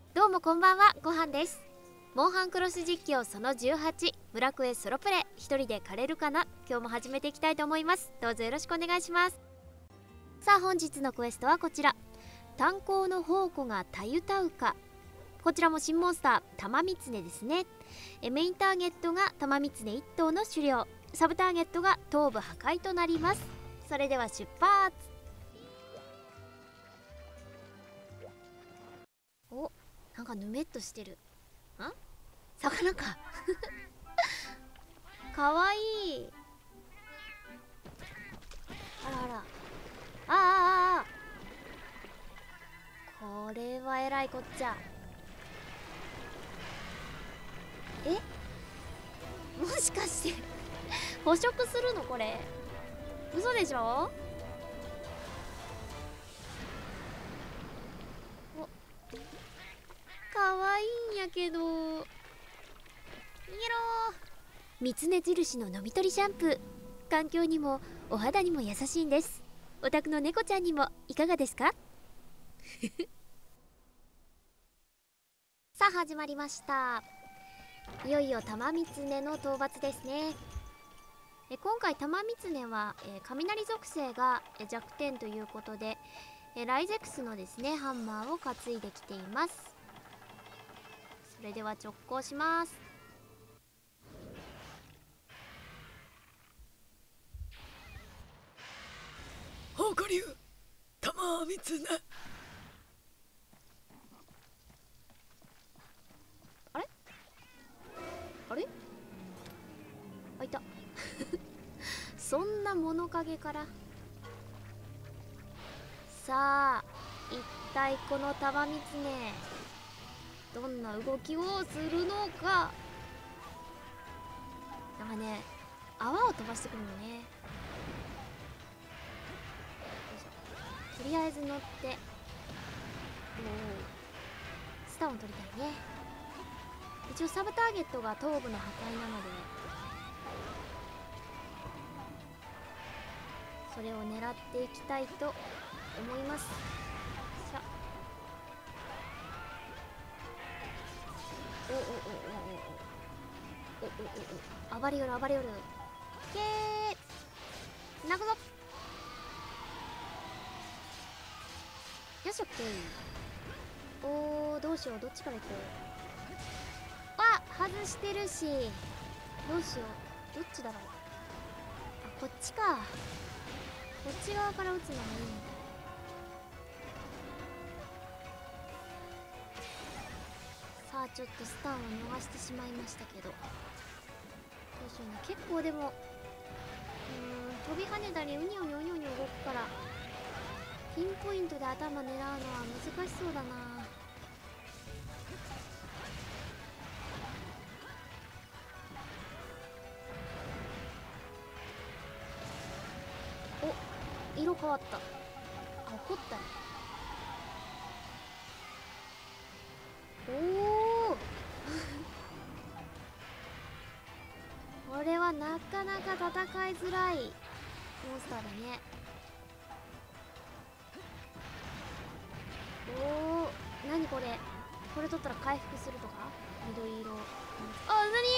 どうもこんばんは、ごはんです。モンハンクロス実況その18、ブラクエソロプレイ、一人で狩れるかな。今日も始めていきたいと思います。どうぞよろしくお願いします。さあ本日のクエストはこちら、炭鉱の宝庫がたゆたうか。こちらも新モンスタータマミツネですね。メインターゲットがタマミツネ1頭の狩猟、サブターゲットが頭部破壊となります。それでは出発。お、なんかぬめっとしてる。魚かかわいい。あらあら、あこれはえらいこっちゃ。もしかして捕食するのこれ。嘘でしょ。かわいいんやけど。逃げろー。三つ根印の飲み取りシャンプー、環境にもお肌にも優しいんです。お宅の猫ちゃんにもいかがですかさあ始まりました。いよいよタマミツネの討伐ですね。今回タマミツネは、雷属性が弱点ということで、ライゼクスのですねハンマーを担いできています。それでは直行します。 宝庫流タマミツネ。 あれあ、いたそんな物陰から。さあ一体このタマミツネどんな動きをするのか。なんかね、泡を飛ばしてくるのね。よいしょ。とりあえず乗って、おお、スタンを取りたいね。一応サブターゲットが頭部の破壊なので、それを狙っていきたいと思います。しゃ、おおおおおおおおお、暴れよる暴れよる。けー、泣くぞ。よし、オッケー。おー、どうしよう、どっちから行こう。あ、外してるし、どうしよう、どっちだろう。あ、こっちか。こっち側から撃つのがいいみたい。さあちょっとスタンを逃してしまいましたけど、どうしような。結構でも飛び跳ねたりうにょうにょうにょうにょ動くから、ピンポイントで頭狙うのは難しそうだな。お、色変わった。あ、怒ったね。おおこれはなかなか戦いづらいモンスターだね。おお、何これ。これ取ったら回復するとか。緑色。あ、なに。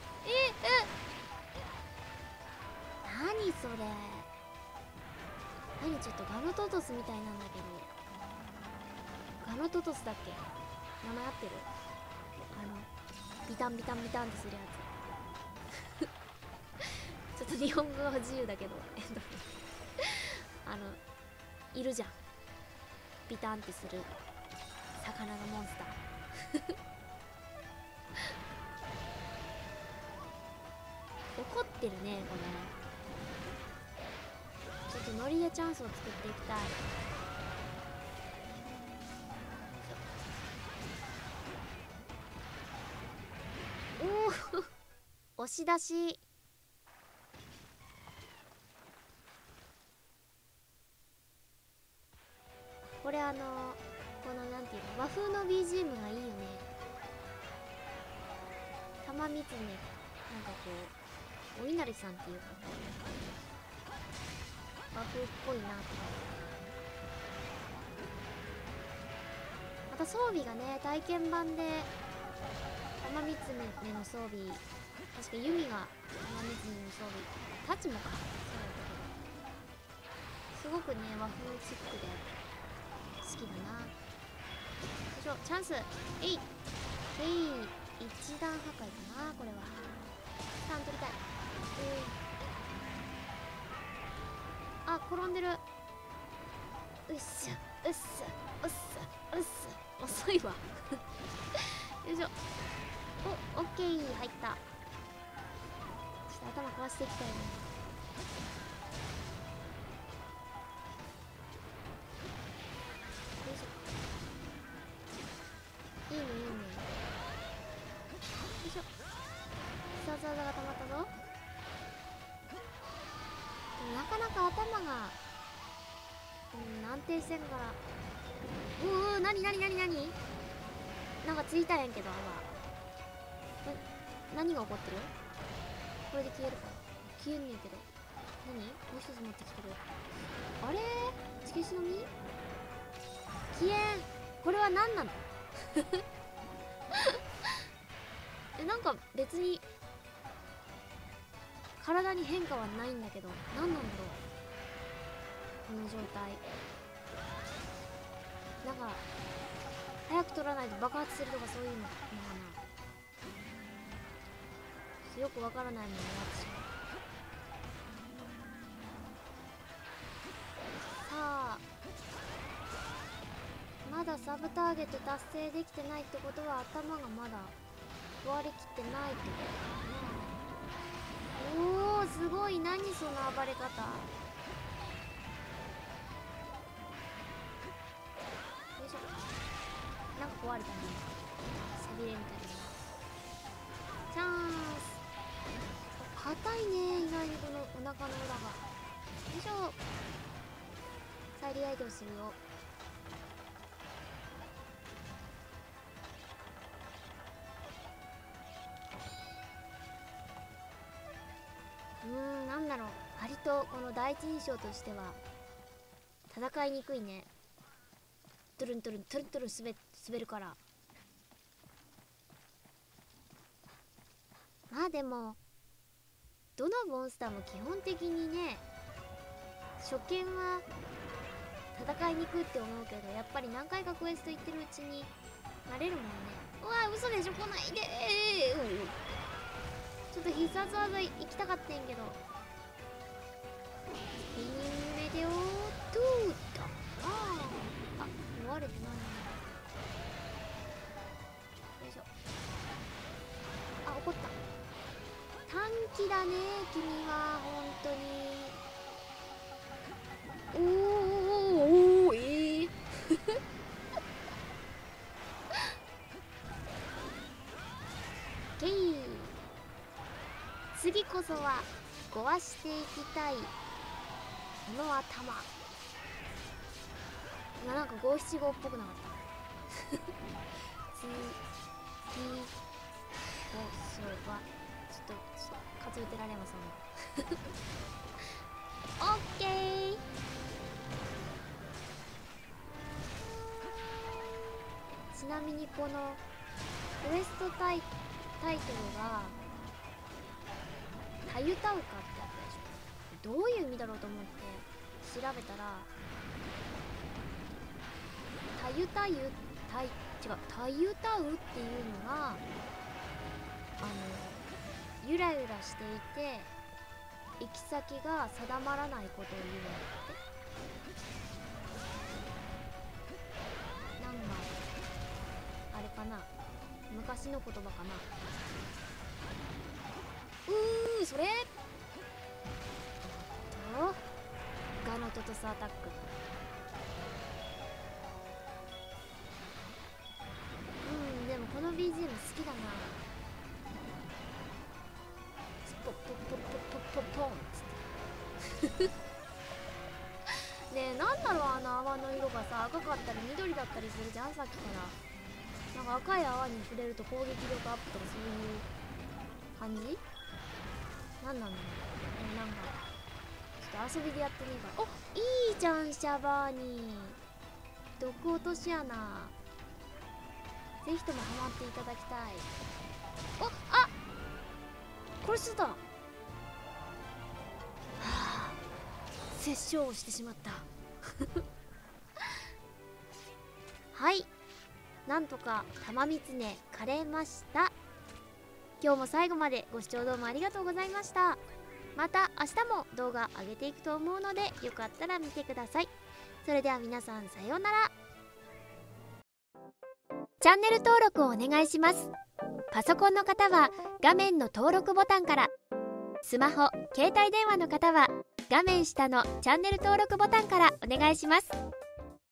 何それ。何、ちょっとガノトトスみたいなんだけど。ガノトトスだっけ、名前合ってる。ビタンビタンビタンってするやつちょっと日本語は自由だけどいるじゃん、ビタンってする魚のモンスター怒ってるねこれ。ちょっとノリでチャンスを作っていきたい。おお押し出し。これこのなんていうの、和風の BGM がいいよね。たまみつね、なんかこうお稲荷さんっていうか和風っぽいなって。 また装備がね、体験版で玉三つ目の装備、確か弓が玉三つ目の装備、タチもか、そうだったけど、すごくね和風チックで好きだな。よいしょ、チャンス、えいえい、一段破壊だなこれは。ターン取りたい。あ、転んでる。うっしゃうっすうっすうっす、遅いわよいしょ、お、オッケー、入った。ちょっと頭壊していきたいね。よいしょ、いいねいいね。よいしょ、必殺技が溜まったぞ。でもなかなか頭が安定せんから。なになんかついたんやけど、何が起こってる。これで消えるか、消えんねんけど。何、もう一つ持ってきてる。あれー、チケシの実消えん。これは何なのなんか別に体に変化はないんだけど、何なんだろうこの状態。なんか早く取らないと爆発するとかそういうのかな。よくわからないものになってしまう。さあ、まだサブターゲット達成できてないってことは頭がまだ壊れきってないってことだね。おお、すごい。何その暴れ方。よいしょ、なんか壊れたね、背びれみたいな。チャンス。硬いね、意外にこのお腹の裏が。よいしょ、再利アイドルするよ。なんだろう、割とこの第一印象としては戦いにくいね。トゥルントゥルントゥルントゥルン滑るから。まあでもどのモンスターも基本的にね、初見は戦いにくいって思うけど、やっぱり何回かクエスト行ってるうちに慣れるもんね。うわー、嘘でしょ、来ないでちょっと必殺技行きたかったんやけど。イニメデオトゥータ。あ、壊れてない。よいしょ。あ、怒った。短気だね君は本当に。おーけい、次こそは壊していきたいこの頭。なんか五七五っぽくなかった次こそはちょっと数えてられませんオッケー。ちなみにこのクエストタイトルがタユタウカってあったでしょ。どういう意味だろうと思って調べたら、タユタウっていうのがゆらゆらしていて行き先が定まらないことを言うんだって。なんかあれかな、昔の言葉かな。それとガノトトスアタック。でもこの BGM 好きだな。ポッポッポッポッポッポッポンっつってねえ、なんだろう、あの泡の色がさ、赤かったり緑だったりするじゃん、さっきから。なんか赤い泡に触れると攻撃力アップとかそういう感じなんなんだろう。なんかちょっと遊びでやってみるから。お、いいじゃんシャバーニー、毒落とし穴。 ぜひともハマっていただきたい。お、あ、殺しだ。はあ、殺生をしてしまったはい、なんとか玉三つね枯れました。今日も最後までご視聴どうもありがとうございました。また明日も動画上げていくと思うので、よかったら見てください。それでは皆さん、さようなら。チャンネル登録をお願いします。パソコンの方は画面の登録ボタンから、スマホ・携帯電話の方は画面下のチャンネル登録ボタンからお願いします。